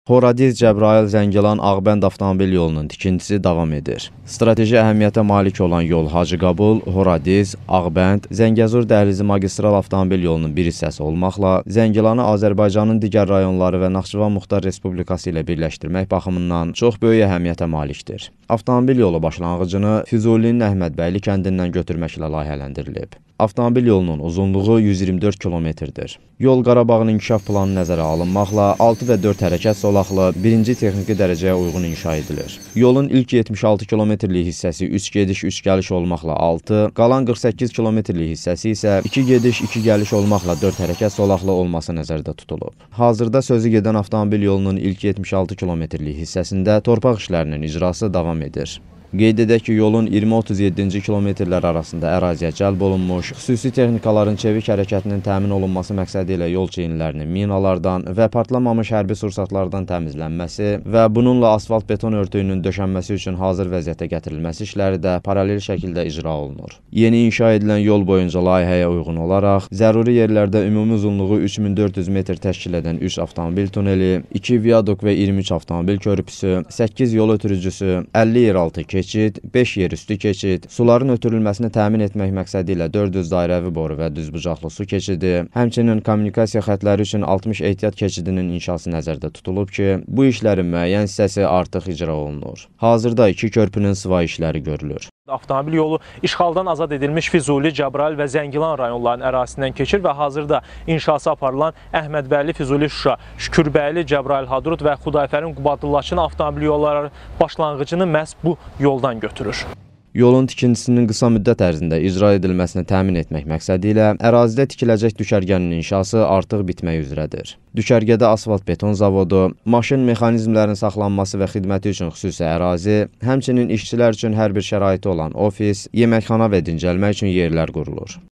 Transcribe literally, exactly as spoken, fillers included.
Horadiz-Cəbrayıl-Zəngilan-Ağbənd avtomobil yolunun tikintisi davam edir. Strateji əhəmiyyətə malik olan yol Hacıqabul, Horadiz, Ağbənd, Zəngəzur dəhlizi magistral avtomobil yolunun bir hissəsi olmaqla Zəngilanı Azərbaycanın digər rayonları və Naxçıvan Muxtar Respublikası ilə birləşdirmək baxımından çox böyük əhəmiyyətə malikdir. Avtomobil yolu başlanğıcını Füzulinin Əhmədbəyli kəndindən götürməklə layihələndirilib. Avtomobil yolunun uzunluğu yüz iyirmi dörd kilometrdir. Yol Qarabağın inkişaf planı nəzərə alınmaqla altı və dörd hərəkət zolaqlı birinci texniki dərəcəyə uyğun inşa edilir. Yolun ilk yetmiş altı kilometrlik hissəsi üç gediş üç gəliş olmaqla altı, qalan qırx səkkiz kilometrlik hissəsi isə iki gediş iki gəliş olmaqla dörd hərəkət zolaqlı olması nəzərdə tutulub. Hazırda sözü gedən avtomobil yolunun ilk yetmiş altı kilometrlik hissəsində torpaq işlərinin icrası davam edir. Qeyd edək ki, yolun iyirmi otuz yeddinci kilometrlər arasında əraziyə cəlb olunmuş, xüsusi texnikaların çevik hərəkətinin təmin olunması məqsədi ilə yol çiyinlərinin minalardan və partlamamış hərbi sursatlardan təmizlənməsi və bununla asfalt beton örtüyünün döşənməsi üçün hazır vəziyyətə gətirilməsi işləri də paralel şəkildə icra olunur. Yeni inşa edilən yol boyunca layihəyə uyğun olaraq, zəruri yerlərdə ümumi uzunluğu üç min dörd yüz metr təşkil edən üç avtomobil tuneli, iki viaduk və iyirmi üç avtomobil körpüsü, səkkiz yol ötürücüsü, əlli yeraltı keçid, beş yerüstü keçid, suların ötürülməsini təmin etmək məqsədi ilə dörd yüz dairəvi boru və düzbucaqlı su keçidi, həmçinin kommunikasiya xətləri üçün altmış ehtiyat keçidinin inşası nəzərdə tutulub ki, bu işlərin müəyyən hissəsi artıq icra olunur. Hazırda iki körpünün sıva işləri görülür. Avtomobil yolu işğaldan azad edilmiş Füzuli, Cəbrayıl və Zəngilan rayonlarının ərazisindən keçir və hazırda inşası aparılan Əhmədbəyli, Füzuli, Şuşa, Şükürbəyli, Cəbrayıl, Hadrut və Xudayfərin, Qubadlı-Laçın avtomobil yolları başlanğıcını məhz bu yoldan götürür. Yolun tikintisinin qısa müddət ərzində icra edilməsini təmin etmək məqsədi ilə ərazidə tikiləcək düşərgənin inşası artıq bitmək üzrədir. Düşərgədə asfalt beton zavodu, maşın mexanizmlərin saxlanması və xidməti üçün xüsusi ərazi, həmçinin işçilər üçün hər bir şəraiti olan ofis, yeməkxana və dincəlmək üçün yerlər qurulur.